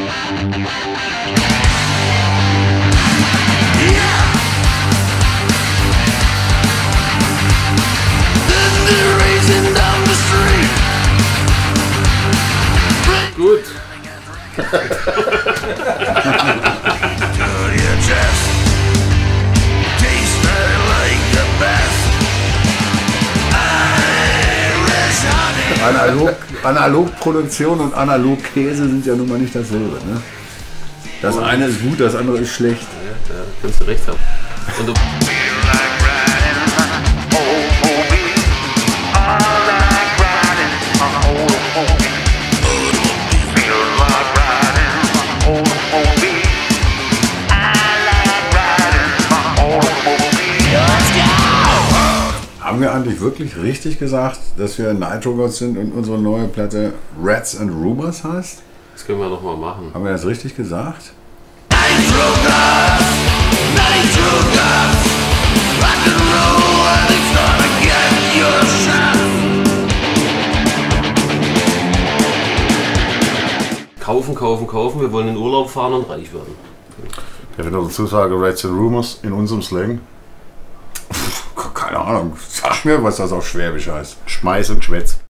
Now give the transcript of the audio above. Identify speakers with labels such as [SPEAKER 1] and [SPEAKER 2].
[SPEAKER 1] Gut.
[SPEAKER 2] Analogproduktion und Analogkäse sind ja nun mal nicht dasselbe. Ne? Das eine ist gut, das andere ist schlecht.
[SPEAKER 1] Ja, da kannst du recht haben. Und du
[SPEAKER 2] Haben wir eigentlich wirklich richtig gesagt, dass wir Nitro Gods sind und unsere neue Platte Rats and Rumors heißt?
[SPEAKER 1] das können wir doch mal machen.
[SPEAKER 2] Haben wir das richtig gesagt?
[SPEAKER 3] Nitro Gods, rock and roll, and it's gonna get your shot.
[SPEAKER 1] Kaufen, kaufen, kaufen. Wir wollen in Urlaub fahren und reich werden.
[SPEAKER 4] Ich will noch dazu sagen, Rats and Rumors in unserem Slang.
[SPEAKER 2] Keine Ahnung. Sag mir, was das auf Schwäbisch heißt.
[SPEAKER 4] Schmeiß und Geschwätz.